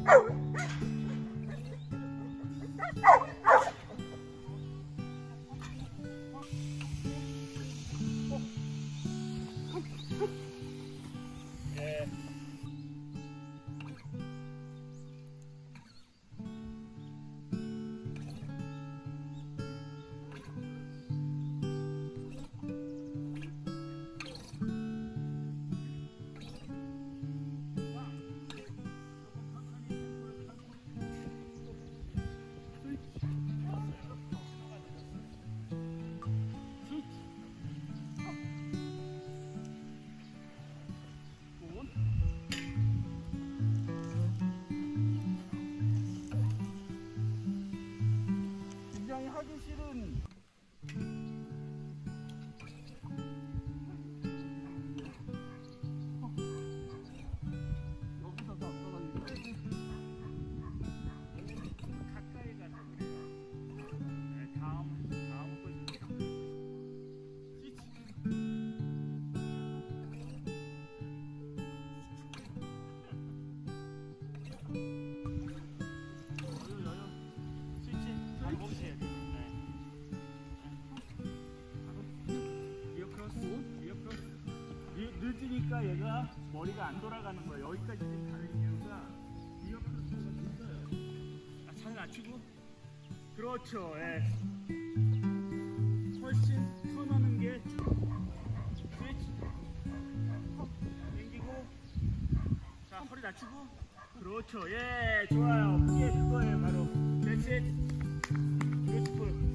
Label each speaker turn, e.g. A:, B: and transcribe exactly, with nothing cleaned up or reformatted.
A: 하기 싫은 여기서 더 떨어지네. 가까이 가서 그래요. 네, 다음 다음 거 스위치 잘 먹으셔야 돼요. 늦으니까 얘가 머리가 안 돌아가는 거예요. 여기까지 지금 가는 이유가 이어프로스가 늦어요. 아, 잘 낮추고. 그렇죠. 예. 훨씬 턴하는 게 스위치 당기고. 자, 허리 낮추고. 그렇죠. 예, 좋아요. 그게 그거예요. 바로 That's it. Beautiful.